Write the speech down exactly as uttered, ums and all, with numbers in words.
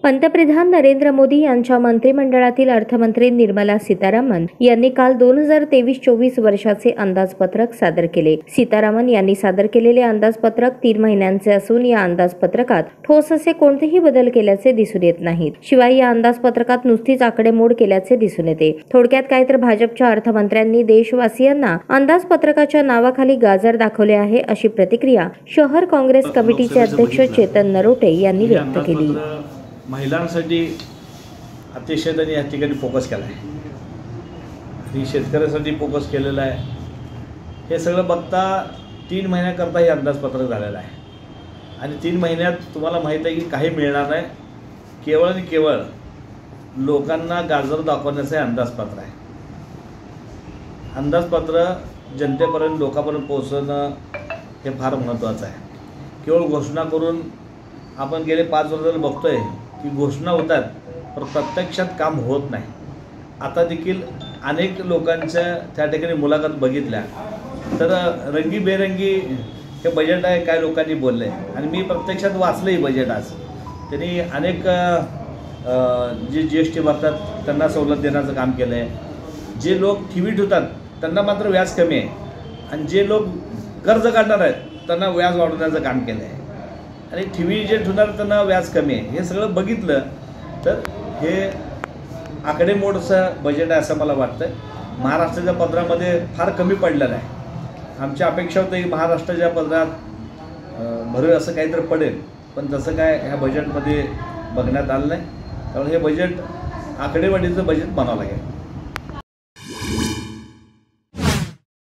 पंतप्रधान नरेंद्र मोदी यांच्या मंत्रिमंडळातील अर्थमंत्री निर्मला सीतारामन यांनी काल दोन हजार तेवीस चोवीस वर्षाचे अंदाजपत्रक सादर केले। सीतारामन यांनी सादर केलेले अंदाजपत्रक तीन महिन्यांचे असून या अंदाजपत्रकात ठोस असे कोणतेही बदल केल्याचे दिसून येत नाहीत। शिवाय या अंदाजपत्रकात नुसतीच आकडेमोड केल्याचे दिसून येते। थोडक्यात काय तर भाजपच्या अर्थमंत्र्यांनी देशवासियांना अंदाजपत्रकाच्या नावाखाली गाजर दाखवले आहे, अशी प्रतिक्रिया शहर काँग्रेस कमिटीचे अध्यक्ष चेतन नरोटे यांनी व्यक्त केली। महिलांसाठी अतिशय त्यांनी या ठिकाणी फोकस केला आहे आणि शेतकऱ्यांसाठी फोकस केलेला आहे। हे सगळं बघता तीन महिन्याकरता हे अंदाजपत्रक झालेलं आहे आणि तीन महिन्यात तुम्हाला माहीत आहे की काही मिळणार नाही। केवळ आणि केवळ लोकांना गाजर दाखवण्याचं हे अंदाजपत्र आहे। अंदाजपत्र जनतेपर्यंत लोकांपर्यंत पोहोचवणं हे फार महत्त्वाचं आहे। केवळ घोषणा करून आपण गेले पाच वर्ष बघतोय की घोषणा होतात पण प्रत्यक्षात काम होत नाही। आता देखील अनेक लोकांच्या त्या ठिकाणी मुलाखत बघितल्या तर रंगीबेरंगी हे बजेट आहे काय लोकांनी बोलले आणि मी प्रत्यक्षात वाचलंही बजेट। आज त्यांनी अनेक जे जी एस टी भरतात त्यांना सवलत देण्याचं काम केलं आहे। जे लोक ठेवी ठेवतात त्यांना मात्र व्याज कमी आहे आणि जे लोक कर्ज काढणार आहेत त्यांना व्याज वाढवण्याचं काम केलं आहे आणि ठेवी जे ठेवणार त्यांना व्याज कमी आहे। हे सगळं बघितलं तर हे आकडेमोडचं बजेट आहे असं मला वाटतं। महाराष्ट्राच्या पदरामध्ये फार कमी पडलेलं आहे। आमची अपेक्षा होती की महाराष्ट्राच्या पदरात भरीव असं काहीतरी पडेल, पण तसं काय ह्या बजेटमध्ये बघण्यात आलं नाही। त्यामुळे हे बजेट आकडेवाढीचं बजेट बनावं लागेल।